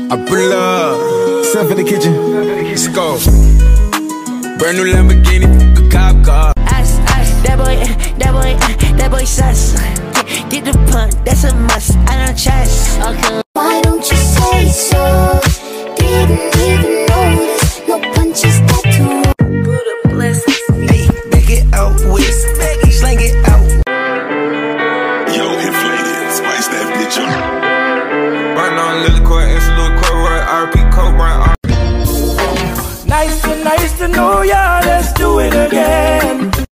I pull up, stuff in the kitchen. Let's go. Brand new Lamborghini, a cop car. Ice, that boy sus. Get the punt, that's a must. I don't trust. Okay. Why don't you say so? Didn't even notice. No punches tattoo. Buddha blessings. Hey, back it out, whisk, slang it out. Yo, inflated, spice that bitch up. Right on Lily Court, it's a little court, right? RP Coke, right? Nice to know ya, let's do it again.